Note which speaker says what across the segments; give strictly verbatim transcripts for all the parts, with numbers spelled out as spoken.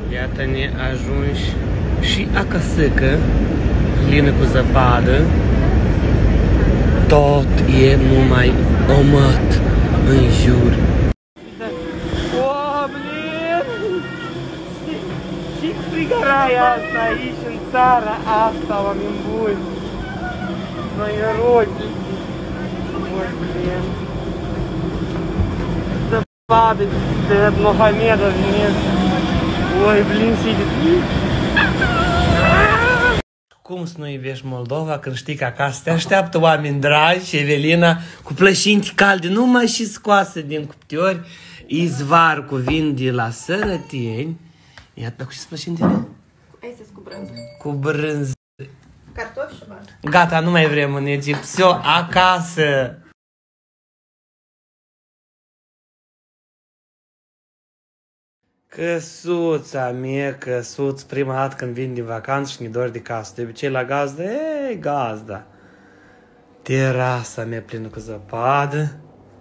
Speaker 1: Iată-ne ajunși și acasăcă, plină cu zăpadă. Tot e numai omăt în jur. O, blin! Ce frigăraia asta aici, în țara asta, oameni buni! Noi eroi! Oi, blin! Zăpadă de Mohameda vine! Oi, blin, și de fric! Cum să nu iubești Moldova când știi că acasă te așteaptă oameni dragi, Evelina, cu plășinti calde, numai și scoase din cuptiori, izvar cu vin de la Sărăteni. Iată, cu ce-s plășintile?
Speaker 2: Astea cu brânză.
Speaker 1: Cu brânză.
Speaker 2: Cartofi și bar.
Speaker 1: Gata, nu mai vrem în Egipt. Всё, acasă! Căsuța mea, căsuț, prima dată când vin din vacanță și ne dor de casă. De obicei la gazdă, ei, gazda. Terasa mea plină cu zăpadă.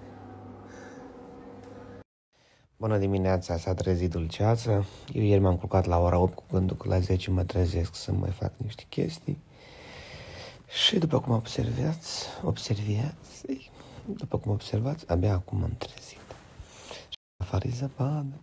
Speaker 1: Bună dimineața, s-a trezit dulceață. Eu ieri m-am culcat la ora opt cu gândul că la zece mă trezesc să mai fac niște chestii. Și după cum observați, observați, după cum observați, abia acum am trezit. Și afară e zăpadă.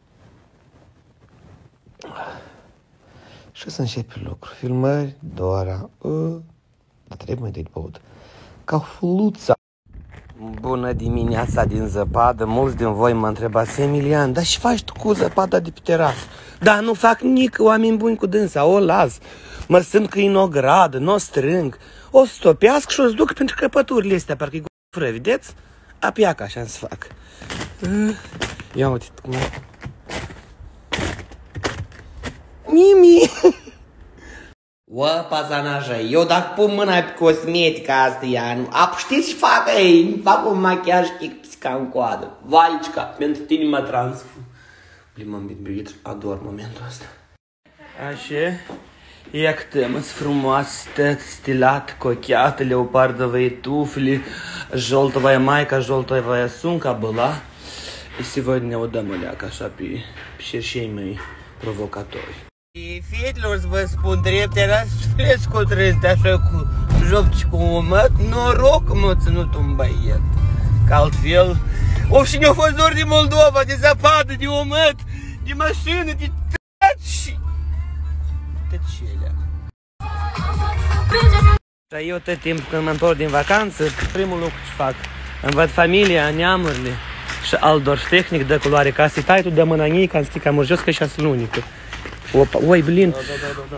Speaker 1: Și să începe lucru. Filmări, Dora, uh, dar trebuie de băut. Cafuluța. Bună dimineața din zăpadă. Mulți din voi mă întrebați, Emilian, dar și faci tu cu zăpada de pe terasă? Da, nu fac nici oameni buni cu dânsa, o las. Mă simt că e în o gradă, nu o strâng. O stopească și o duc pentru crăpăturile astea, parcă e gofră, vedeți? Apiacă așa să fac. Uh, ia uite cum e. Mimi! Ua, pazanaja, eu dacă pun mâna pe cosmetica asta, ea, nu... A, știți ce fac ei? Fac un machiaj ca în coadă. Vaicica, pentru tine mă transform. Blin, m-am bimbit, ador momentul ăsta. Așa, ia câte mă frumoasă, stilat, cocheată, leopardovые туфли, желтовая майка, желтовая сумка была. И сегодня удам ляг, așa pe șerșei mei provocatori. Fetelor, să vă spun drept, era suflet scotrânt așa cu joc și cu umăt, noroc că m-a ținut un băiet. Că altfel, of și ne-a fost dor de Moldova, de zăpadă, de umăt, de mașină, de tot și... tăcelea. Și eu tot timpul când mă întorc din vacanță, primul lucru ce fac, îmi văd familia, neamurile și Altdorf Technic de culoare casei, tai tu de mâna nii, ca să că am jos că și-a lunică. Opa, oi, blin. Da, da, da,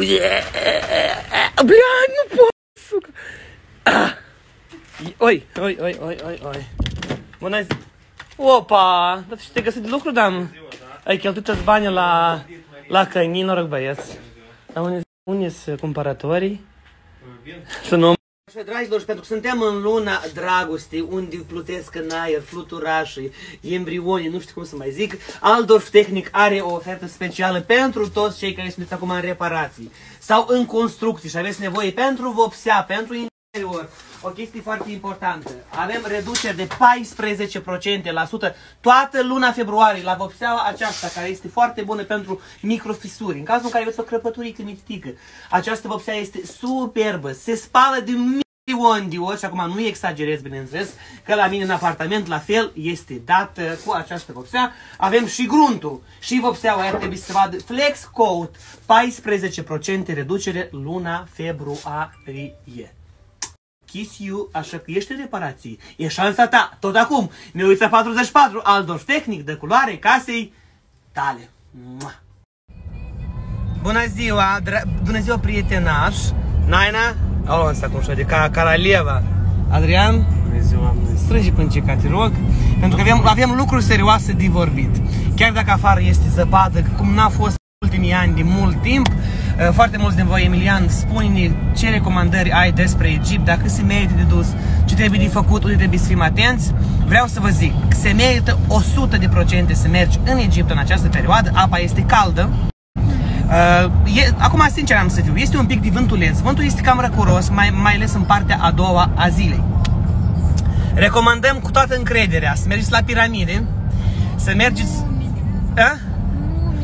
Speaker 1: da. Блядь, nu pot, sucă. Ah. Oi, oi, oi, oi, oi, oi. Bună zi. Opa, dar și te-ai găsit de lucru, dam? Ai cheltuit toți banii la, la căinii, noroc băieți. Dar unde, unde sunt cumpărătorii? Să nu... Așa, dragilor, și pentru că suntem în luna dragostei, unde plutesc în aer fluturașii, embrionii, nu știu cum să mai zic, Altdorf Technic are o ofertă specială pentru toți cei care sunteți acum în reparații sau în construcții și aveți nevoie pentru vopsea, pentru interior. O chestie foarte importantă. Avem reduceri de paisprezece la sută toată luna februarie la vopseaua aceasta, care este foarte bună pentru microfisuri. În cazul în care aveți o crăpăturică mitică, această vopsea este superbă, se spală de milion de ori și acum nu exagerez, bineînțeles, că la mine în apartament la fel este dată cu această vopsea. Avem și gruntul și vopseaua aia trebuie să se vadă Flex Coat, paisprezece la sută reducere luna februarie. Kiss you, așa că ești în reparații. E șansa ta. Tot acum, Miulița patruzeci și patru, Altdorf Technic de culoare casei tale. Mua. Bună ziua, bună ziua, prietenaș. Naina? Alo, asta cum știu, de ca Caraleva. Adrian? Bună ziua, strânge pâncica, te rog. Pentru că avem, avem lucruri serioase de vorbit. Chiar dacă afară este zăpadă, cum n-a fost ultimii ani de mult timp, foarte mulți din voi, Emilian, spune-ne ce recomandări ai despre Egipt, dacă se merită de dus, ce trebuie de făcut, unde trebuie să fim atenți. Vreau să vă zic, se merită o sută la sută să mergi în Egipt în această perioadă, apa este caldă. Uh, e, acum, sincer am să fiu, este un pic de vântuleț, vântul este cam răcuros, mai, mai ales în partea a doua a zilei. Recomandăm cu toată încrederea să mergeți la piramide, să mergeți... A?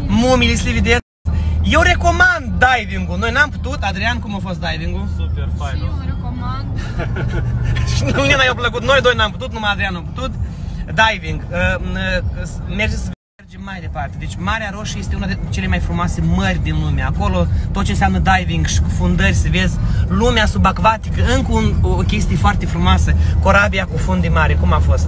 Speaker 1: mumile, să le vedeți. Eu recomand diving-ul. Noi n-am putut. Adrian, cum a fost diving-ul?
Speaker 3: Super fain.
Speaker 2: Eu recomand.
Speaker 1: Și nu ne-a plăcut. Noi doi n-am putut, numai Adrian a putut. Diving. Mergeți să mergem mai departe. Deci Marea Roșie este una dintre cele mai frumoase mări din lume. Acolo tot ce înseamnă diving și cufundări, să vezi lumea subacvatică. Încă un, o chestie foarte frumoasă. Corabia cu fundii mari. Cum a fost?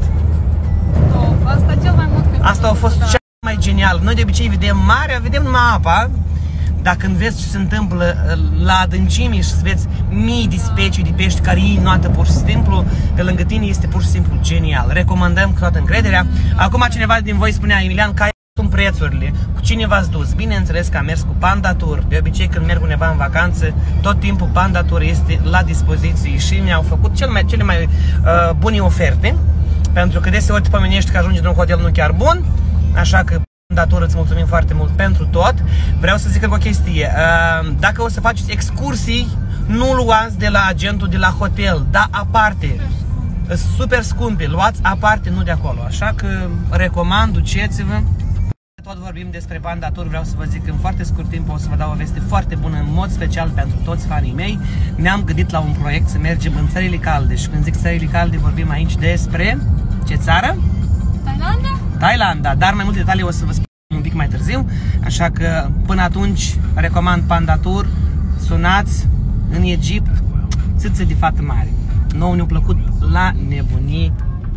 Speaker 2: Top. Asta cel mai mult pe
Speaker 1: Asta a fost cea mai genial. Noi de obicei vedem marea, vedem numai apa. Dar când vezi ce se întâmplă la adâncime și să vezi mii de specii de pești care iei noată pur și simplu, pe lângă tine este pur și simplu genial. Recomandăm cu toată încrederea. Acum cineva din voi spunea, Emilian, care sunt prețurile? Cu cine v-ați dus? Bineînțeles că am mers cu Panda Tour. De obicei când merg undeva în vacanță, tot timpul Panda Tour este la dispoziție și mi-au făcut cel mai, cele mai uh, bune oferte. Pentru că deseori te pomenești că ajungi într-un hotel nu chiar bun, așa că Dator, îți mulțumim foarte mult pentru tot. Vreau să zic încă o chestie. Dacă o să faceți excursii, nu luați de la agentul de la hotel, dar aparte. Sunt super scumpe, luați aparte, nu de acolo. Așa că recomand, duceți-vă. Tot vorbim despre Panda Tour, vreau să vă zic că în foarte scurt timp o să vă dau o veste foarte bună, în mod special pentru toți fanii mei. Ne-am gândit la un proiect să mergem în țările calde și când zic țările calde vorbim aici despre ce țară?
Speaker 2: Thailanda?
Speaker 1: Thailanda, dar mai multe detalii o să vă spun un pic mai târziu, așa că până atunci recomand Panda Tour, sunați în Egipt, țâță de fată mare. Nouă ne-a plăcut la nebunie.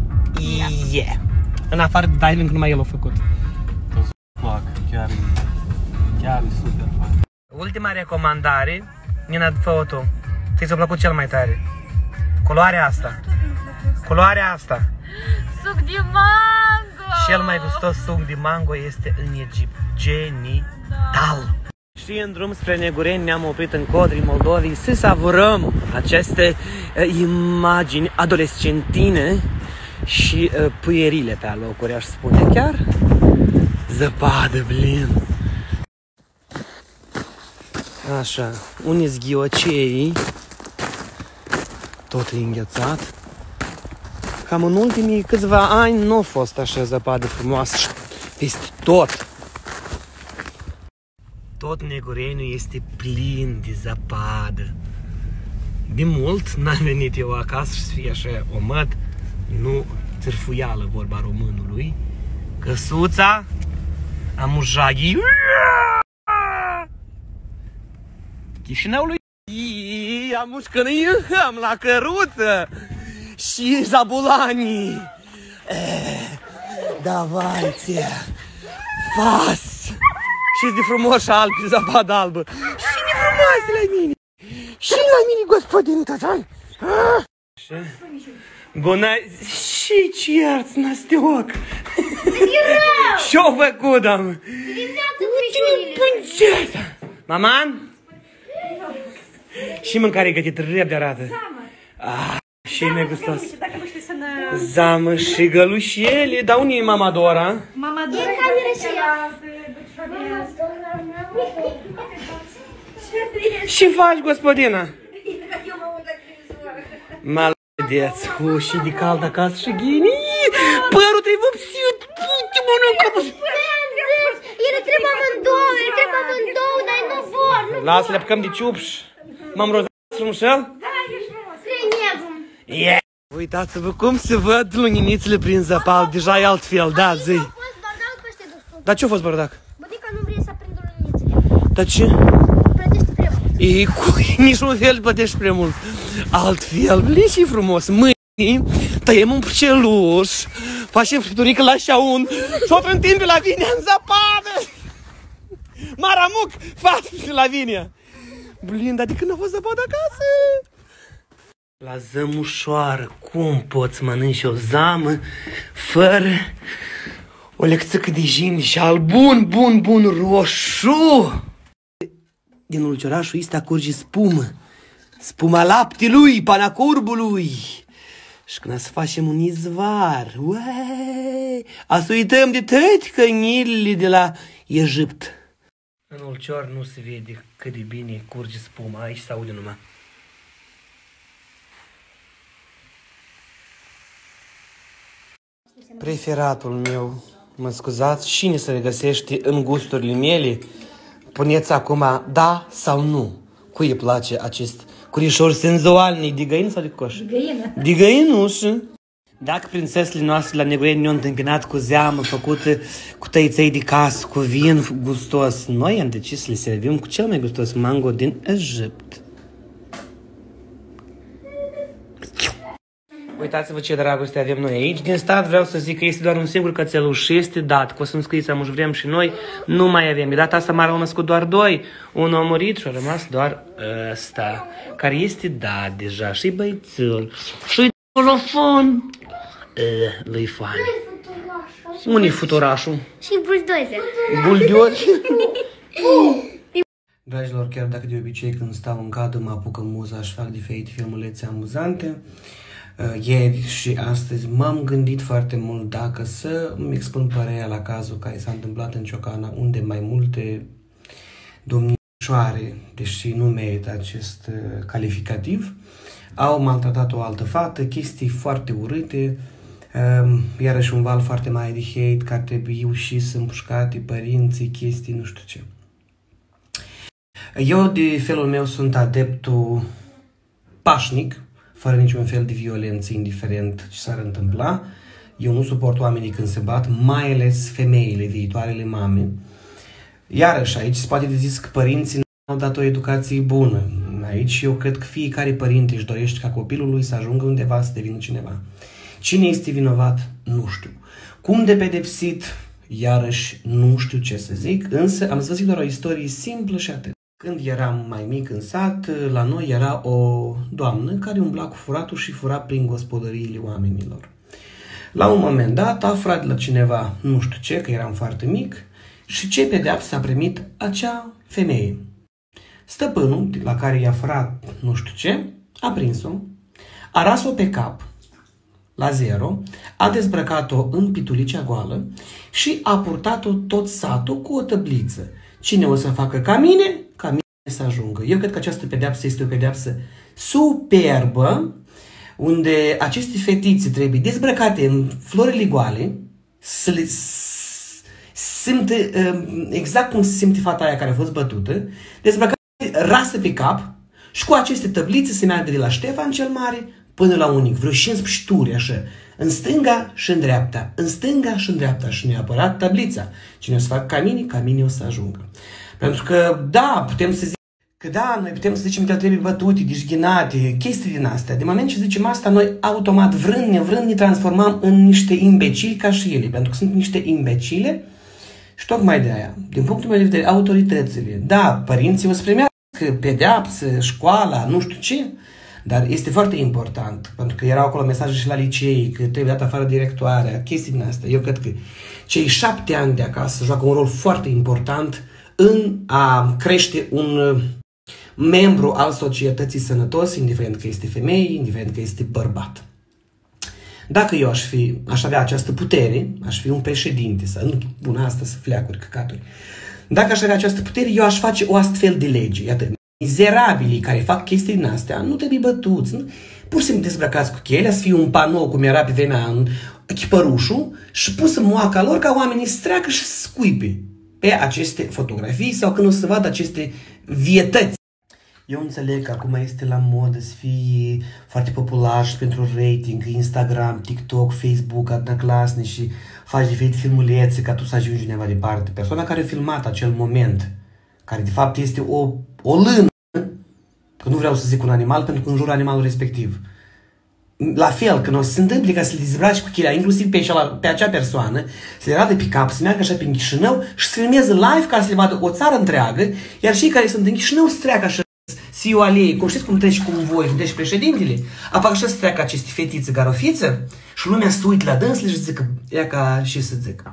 Speaker 1: Yeah. În afară de diving, numai el a făcut.
Speaker 3: Plac, chiar, chiar e super fain.
Speaker 1: Ultima recomandare, Nina, fă-o tu. Ți s-a plăcut cel mai tare? Culoarea asta. Culoarea asta.
Speaker 2: Suc de mango!
Speaker 1: Cel mai gustos suc de mango este în Egipt. Genital! Și în drum spre Negureni ne-am oprit în Codrii Moldovei să savurăm aceste uh, imagini adolescentine și uh, puierile pe alocuri, aș spune chiar. Zăpadă, blin! Așa, unii zghiocei, tot e înghețat. Cam în ultimii câțiva ani nu a fost așa zăpadă frumoasă și peste tot. Tot Negureniul este plin de zăpadă. De mult n-am venit eu acasă și să fie așa omat, nu țârfuială vorba românului. Căsuța, amujaghi, Chișinăului, amușcănii, am la căruță. Și zabulanii. Davai-ți, fas. Și-s de frumos și albi, zăpadă albă. Și de frumoase la mine. Și la mine, gospodin Tătai. Bună, și ce ierți, Nastioc? Și-o făcut, am. Princesa. Maman? Și mâncare gătit, repede arată. Ah. Și e negustos. Zamă și gălușele. Dar unde e mama Dora?
Speaker 2: Mama Dora
Speaker 4: e camera și ea.
Speaker 1: Ce faci, gospodina? Malădeț, cu și de cald acasă și ghini. Părul te-ai vopsit. Ce mănâncă?
Speaker 4: Ele trebuie amândouă, ele trebuie amândouă, dar nu vor.
Speaker 1: Lasă, le apucăm de ciupș. M-am rozat frumușel? Yeah. Uitați-vă cum se văd luninițele prin zăpadă, deja e altfel, da, zi.
Speaker 4: A fost bardac peste destul.
Speaker 1: Dar ce-a fost bardac?
Speaker 4: Bunica nu vrea să aprindă luninițele.
Speaker 1: Dar ce?
Speaker 4: Plătește prea mult.
Speaker 1: E cu niciun fel plătești prea mult. Altfel, blin și frumos. Mâine tăiem un purceluș, facem fripturică la șaun și o trântim pe Lavinia în zăpadă. Maramuc, faci pe Lavinia. Blin, dar de când a fost zăpadă acasă? La zămușoară, cum poți mănânci o zamă fără o lecțică de jinșal bun, bun, bun, roșu? Din ulcerașul ăsta curge spumă, spuma laptelui, panacurbului. Și când să facem un izvar, uai, a să uităm de toate cănilele de la Egipt. În ulcior nu se vede cât de bine curge spuma, aici se aude numai. Preferatul meu Mă scuzați, cine se regăsește în gusturile mele? Puneți acum da sau nu. Cui îi place acest curișor senzualnic de găină sau de coș? De găină. De găinușă. Dacă prințesele noastre la Negoieni ne-au întâmpinat cu zeamă făcută cu tăiței de casă, cu vin gustos, noi am decis să le servim cu cel mai gustos mango din Egipt. Uitați-vă ce dragoste avem noi aici. Din start vreau să zic că este doar un singur cățeluș și este dat. Că o să-mi scrieți, am vrem și noi, nu mai avem. De data asta m-au născut doar doi. Unul a murit și a rămas doar ăsta, care este dat deja. Și băițul, și telefon. Lui foame. Unde-i futurașul?
Speaker 4: Și buldozer.
Speaker 1: Buldozer? Dragilor, chiar dacă de obicei când stau în cadă mă apucă muza și fac diferite filmulețe amuzante, ieri și astăzi m-am gândit foarte mult dacă să îmi expun părerea la cazul care s-a întâmplat în Ciocana, unde mai multe domnișoare, deși nu merită acest calificativ, au maltratat o altă fată, chestii foarte urâte, iarăși un val foarte mare de hate, că ar trebui și să împușcate părinții, chestii, nu știu ce. Eu, de felul meu, sunt adeptul pașnic, fără niciun fel de violență, indiferent ce s-ar întâmpla. Eu nu suport oamenii când se bat, mai ales femeile, viitoarele mame. Iarăși, aici se poate de zis că părinții nu au dat o educație bună. Aici eu cred că fiecare părinte își dorește ca copilul lui să ajungă undeva să devină cineva. Cine este vinovat? Nu știu. Cum de pedepsit? Iarăși nu știu ce să zic, însă am să vă zic doar o istorie simplă și atât. Când eram mai mic în sat, la noi era o doamnă care umbla cu furatul și fura prin gospodăriile oamenilor. La un moment dat a aflat la cineva, nu știu ce, că eram foarte mic, și ce pedeapsă a primit acea femeie. Stăpânul, la care i-a furat nu știu ce, a prins-o, a ras-o pe cap, la zero, a dezbrăcat-o în pitulicea goală și a purtat-o tot satul cu o tăbliță. Cine o să facă ca mine, ca mine să ajungă. Eu cred că această pedeapsă este o pedeapsă superbă, unde aceste fetițe trebuie dezbrăcate în florile goale, să le simte exact cum se simte fata aia care a fost bătută, dezbrăcate, rasă pe cap și cu aceste tăblițe se meargă de la Ștefan cel Mare până la Unic, vreo cincisprezece turi așa, în stânga și în dreapta, în stânga și în dreapta și neapărat tablița. Cine o să facă ca mine, ca mine o să ajungă. Pentru că, da, putem să zicem că da, noi putem să zicem că trebuie bătute, deșghinate, chestii din astea. De moment ce zicem asta, noi automat, vrând, nevrând, ne transformăm în niște imbecili ca și ele, pentru că sunt niște imbecile și tocmai de aia, din punctul meu de vedere, autoritățile, da, părinții o să primească pedeapsă, școala, nu știu ce, dar este foarte important, pentru că erau acolo mesaje și la licei, că trebuie dat afară directoarea, chestii din astea. Eu cred că cei șapte ani de acasă joacă un rol foarte important în a crește un membru al societății sănătos, indiferent că este femeie, indiferent că este bărbat. Dacă eu aș fi, aș avea această putere, aș fi un președinte, să nu pun asta să fleacuri căcaturi. Dacă aș avea această putere, eu aș face o astfel de lege. Iată, mizerabilii care fac chestii din astea nu trebuie bătuți, nu? Pur și simplu dezbrăcați cu chelea, să fie un panou cum era pe vremea în chipărușul și pus în moaca lor ca oamenii să treacă și să scuipe pe aceste fotografii sau când o să vadă aceste vietăți. Eu înțeleg că acum este la modă să fii foarte popular și pentru rating, Instagram, TikTok, Facebook, adnăclasne și faci diferite filmulețe ca tu să ajungi undeva departe. Persoana care a filmat acel moment, care de fapt este o, o lână, că nu vreau să zic un animal pentru că înjură animalul respectiv. La fel, când o să se întâmple ca să le dezbraci cu chelea, inclusiv pe, acela, pe acea persoană, să le radă pe cap, să meargă așa prin Chișinău și să filmeze live ca să le vadă o țară întreagă, iar cei care sunt în Chișinău să treacă așa Siu alei, cum știți cum treci cu voi, cum treci președintele? Apoi așa să treacă aceste fetițe garofiță și lumea să uit la dânsle și zică, ea ca și să zică.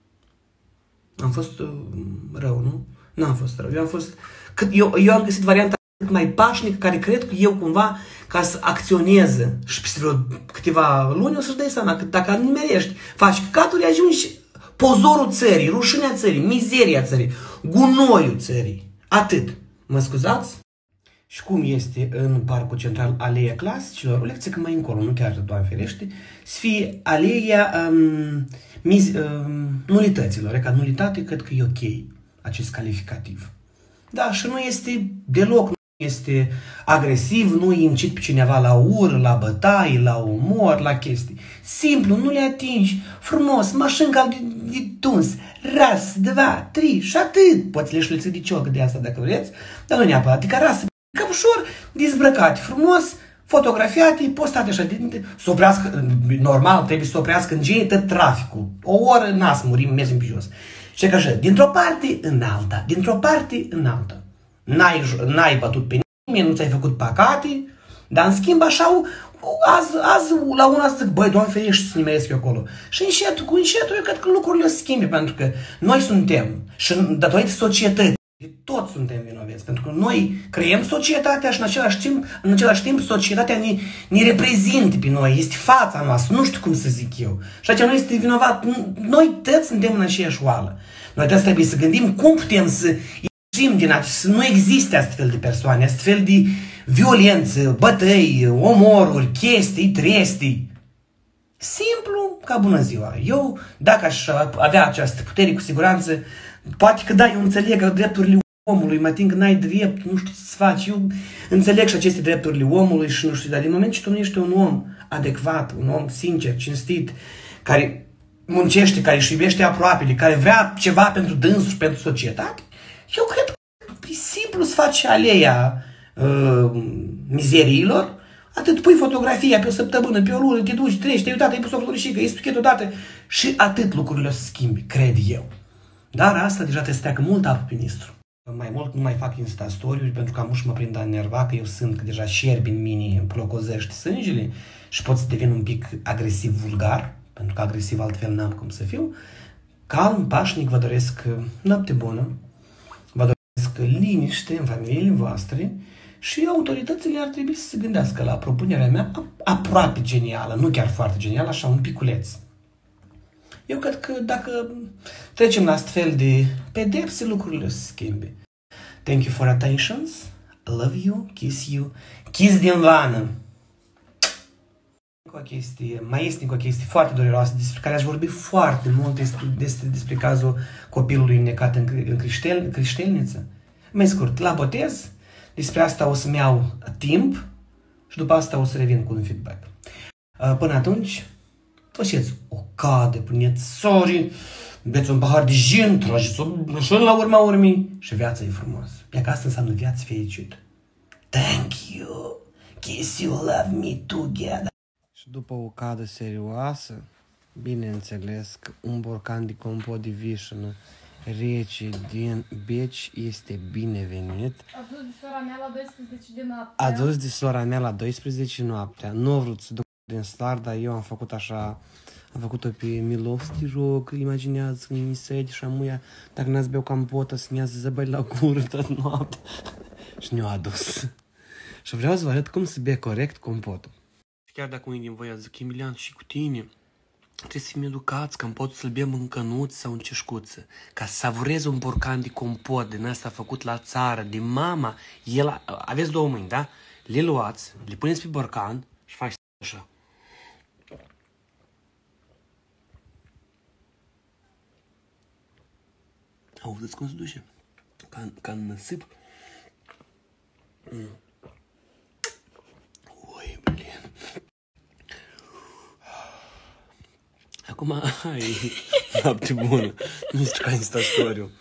Speaker 1: Am fost uh, rău, nu? Nu am fost rău. Eu am fost... Cât, eu, eu am găsit varianta mai pașnică, care cred că eu cumva, ca să acționeze și peste vreo câteva luni, o să-și dai seama că dacă nimerești, faci căcaturi, ajungi pozorul țării, rușinea țării, mizeria țării, gunoiul țării. Atât. Mă scuzați? și cum este în Parcul Central Aleea Clasicilor, o lecție că mai încolo, nu chiar, Doamne ferește, să fie aleea um, miz, um, nulităților, ca nulitate, cred că e ok acest calificativ. Da, și nu este deloc, nu este agresiv, nu îi incit pe cineva la ură, la bătaie, la umor, la chestii. Simplu, nu le atingi, frumos, mașinca de, de tuns, ras, dva, trei și atât. Poți le șleți de ciocă de asta dacă vreți, dar nu neapărat, adică rasă, cam ușor, dezbrăcate, frumos, fotografiate, postate așa, să oprească, normal, trebuie să oprească în genii tot traficul. O oră, n-ați murim, mergem pe jos. Și că așa, dintr-o parte în alta, dintr-o parte în alta. N-ai bătut pe nimeni, nu ți-ai făcut păcate, dar în schimb așa, azi, azi la una zic, băi, Doamne ferește să nimeresc eu acolo. Și încetul cu încetul, eu cred că lucrurile o schimbe, pentru că noi suntem, și datorită societății, toți suntem vinovați, pentru că noi creăm societatea și în același timp, în același timp societatea ne, ne reprezintă pe noi, este fața noastră, nu știu cum să zic eu. Și aceea nu este vinovat, noi toți suntem în aceeași oală. Noi toți trebuie să gândim cum putem să ieșim din acest, să nu existe astfel de persoane, astfel de violență, bătăi, omoruri, chestii, trestii. Simplu ca bună ziua. Eu, dacă aș avea această putere, cu siguranță, poate că da, eu înțeleg că drepturile omului, mă ating că n-ai drept, nu știu ce să faci, eu înțeleg și aceste drepturile omului și nu știu, dar din moment ce tu nu ești un om adecvat, un om sincer, cinstit, care muncește, care își iubește aproapele, care vrea ceva pentru dânsul și pentru societate, eu cred că e simplu să faci aleea uh, mizeriilor, atât pui fotografia pe o săptămână, pe o lună, te duci, treci, te-ai uitat, ai pus o florișică, ai stuchet odată și atât lucrurile o să schimbi, cred eu. Dar asta deja te steacă mult apă pe nistru. Mai mult nu mai fac Insta-story-uri pentru că am și mă prind a enerva, că eu sunt că deja șerbi în mine, îmi plocozește sângele și pot să devin un pic agresiv vulgar, pentru că agresiv altfel n-am cum să fiu. Calm, pașnic, vă doresc noapte bună, vă doresc liniște în familiile voastre și autoritățile ar trebui să se gândească la propunerea mea aproape genială, nu chiar foarte genială, așa un piculeț. Eu cred că dacă trecem la astfel de pedepse, lucrurile o să se schimbe. Thank you for attentions. I love you, kiss you. Kiss din vană. O chestie, mai este încă o chestie foarte dureroasă despre care aș vorbi foarte mult, este, este despre cazul copilului înnecat în, în criștel, criștelniță. Mai scurt, la botez, despre asta o să-mi iau timp și după asta o să revin cu un feedback. Până atunci, faceți o cadă, puneți sori, beți un pahar de gin, trageți-o așa la urma urmii și viața e frumoasă. Iar că asta înseamnă viață fericită. Thank you. Kiss you, love me together. Și după o cadă serioasă, bineînțeles că un borcan de compot de vișină rece din Beci este binevenit.
Speaker 2: Adus de sora mea la douăsprezece de noaptea.
Speaker 1: Adus de sora mea la douăsprezece noaptea. Nu a vrut să duc din star, dar eu am făcut așa, am făcut-o pe milos, te rog, imaginează că mi sede și amuia, dacă n-ați beau campotă, să ne-ați zăbăi la gură tot noaptea. Și ne-o adus. Și vreau să vă arăt cum să bea corect compotul. Chiar dacă unii din voi zic, Emilian, și cu tine trebuie să fim educați, că pot să-l bem în cănuț sau în ceșcuță. Ca să savurezi un borcan de compot din asta făcut la țară, de mama, el, aveți două mâini, da? Le luați, le puneți pe borcan și faci așa. Auziți cum se duce? Ca, ca în năsip. Mm. Ui, blin. Acum, hai, noapte bună. Nu zici ca Insta-story-ul.